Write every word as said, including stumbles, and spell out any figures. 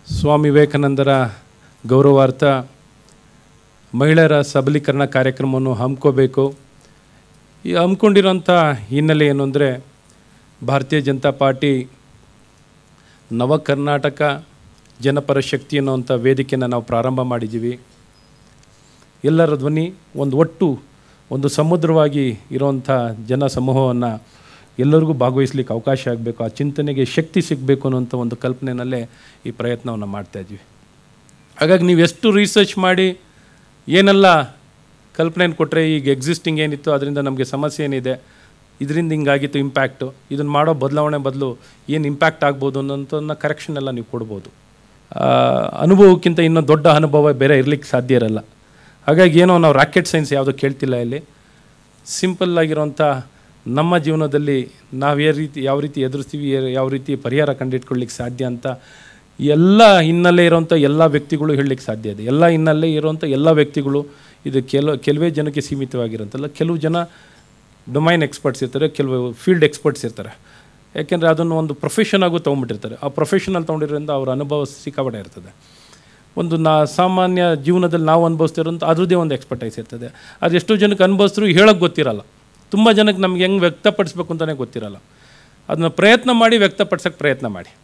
ಸ್ವಾಮಿ ವಿವೇಕಾನಂದರ ಗೌರವಾರ್ಥ ಮಹಿಳೆಯರ ಸಬಲೀಕರಣ ಕಾರ್ಯಕ್ರಮವನ್ನು ಹಮ್ಮಿಕೋಬೇಕು. ಈ ಹಮ್ಮಿಕೊಂಡಿರೋಂಥ ಹಿನ್ನೆಲೆ ಏನು ಅಂದರೆ, ಭಾರತೀಯ ಜನತಾ ಪಾರ್ಟಿ ನವ ಕರ್ನಾಟಕ ಜನಪರ ಶಕ್ತಿ ಅನ್ನೋಂಥ ವೇದಿಕೆಯನ್ನು ನಾವು ಪ್ರಾರಂಭ ಮಾಡಿದ್ದೀವಿ. ಎಲ್ಲರ ಧ್ವನಿ ಒಂದು ಒಟ್ಟು ಒಂದು ಸಮುದ್ರವಾಗಿ ಇರೋವಂಥ ಜನ ಸಮೂಹವನ್ನು ಎಲ್ಲರಿಗೂ ಭಾಗವಹಿಸ್ಲಿಕ್ಕೆ ಅವಕಾಶ ಆಗಬೇಕು, ಆ ಚಿಂತನೆಗೆ ಶಕ್ತಿ ಸಿಗಬೇಕು ಅನ್ನೋಂಥ ಒಂದು ಕಲ್ಪನೆಯಲ್ಲೇ ಈ ಪ್ರಯತ್ನವನ್ನು ಮಾಡ್ತಾಯಿದ್ವಿ. ಹಾಗಾಗಿ ನೀವು ಎಷ್ಟು ರಿಸರ್ಚ್ ಮಾಡಿ ಏನೆಲ್ಲ ಕಲ್ಪನೆಯನ್ನು ಕೊಟ್ಟರೆ, ಈಗ ಎಕ್ಸಿಸ್ಟಿಂಗ್ ಏನಿತ್ತು ಅದರಿಂದ ನಮಗೆ ಸಮಸ್ಯೆ ಏನಿದೆ, ಇದರಿಂದ ಹಿಂಗಾಗಿತ್ತು ಇಂಪ್ಯಾಕ್ಟು, ಇದನ್ನು ಮಾಡೋ ಬದಲಾವಣೆ ಬದಲು ಏನು ಇಂಪ್ಯಾಕ್ಟ್ ಆಗ್ಬೋದು ಅನ್ನೋಂಥದ್ದನ್ನ ಕರೆಕ್ಷನ್ ಎಲ್ಲ ನೀವು ಕೊಡ್ಬೋದು. ಅನುಭವಕ್ಕಿಂತ ಇನ್ನೂ ದೊಡ್ಡ ಅನುಭವ ಬೇರೆ ಇರಲಿಕ್ಕೆ ಸಾಧ್ಯ ಇರಲ್ಲ. ಹಾಗಾಗಿ ಏನೋ ನಾವು ರಾಕೆಟ್ ಸೈನ್ಸ್ ಯಾವುದೂ ಕೇಳ್ತಿಲ್ಲ ಇಲ್ಲಿ. ಸಿಂಪಲ್ ಆಗಿರೋಂಥ ನಮ್ಮ ಜೀವನದಲ್ಲಿ ನಾವು ಯಾವ ರೀತಿ ಯಾವ ರೀತಿ ಎದುರಿಸ್ತೀವಿ, ಯಾವ ರೀತಿ ಪರಿಹಾರ ಕಂಡುಹಿಡ್ಕೊಳ್ಳಿಕ್ಕೆ ಸಾಧ್ಯ ಅಂತ ಎಲ್ಲ ಹಿನ್ನೆಲೆ ಇರೋಂಥ ಎಲ್ಲ ವ್ಯಕ್ತಿಗಳು ಹೇಳಲಿಕ್ಕೆ ಸಾಧ್ಯ ಇದೆ. ಎಲ್ಲ ಹಿನ್ನೆಲೆ ಇರೋಂಥ ಎಲ್ಲ ವ್ಯಕ್ತಿಗಳು ಇದು ಕೆಲವು ಕೆಲವೇ ಜನಕ್ಕೆ ಸೀಮಿತವಾಗಿರೋಂಥಲ್ಲ. ಕೆಲವು ಜನ ಡೊಮೈನ್ ಎಕ್ಸ್ಪರ್ಟ್ಸ್ ಇರ್ತಾರೆ, ಕೆಲವು ಫೀಲ್ಡ್ ಎಕ್ಸ್ಪರ್ಟ್ಸ್ ಇರ್ತಾರೆ. ಯಾಕೆಂದರೆ ಅದನ್ನು ಒಂದು ಪ್ರೊಫೆಷನ್ ಆಗು ತೊಗೊಂಡ್ಬಿಟ್ಟಿರ್ತಾರೆ. ಆ ಪ್ರೊಫೆಷನಲ್ ತೊಗೊಂಡಿರೋದ್ರಿಂದ ಅವ್ರ ಅನುಭವ ಸಿಕ್ಕಾಪಟ್ಟೆ ಇರ್ತದೆ. ಒಂದು ನಾ ಸಾಮಾನ್ಯ ಜೀವನದಲ್ಲಿ ನಾವು ಅನುಭವಿಸ್ತಿರೋಂಥ ಅದರದ್ದೇ ಒಂದು ಎಕ್ಸ್ಪರ್ಟೈಸ್ ಇರ್ತದೆ. ಅದು ಎಷ್ಟೋ ಜನಕ್ಕೆ ಅನುಭವಿಸಿದ್ರು ಹೇಳೋಕ್ಕೆ ಗೊತ್ತಿರಲ್ಲ. ತುಂಬ ಜನಕ್ಕೆ ನಮ್ಗೆ ಹೆಂಗೆ ವ್ಯಕ್ತಪಡಿಸ್ಬೇಕು ಅಂತಲೇ ಗೊತ್ತಿರಲ್ಲ. ಅದನ್ನ ಪ್ರಯತ್ನ ಮಾಡಿ ವ್ಯಕ್ತಪಡಿಸೋಕ್ಕೆ ಪ್ರಯತ್ನ ಮಾಡಿ.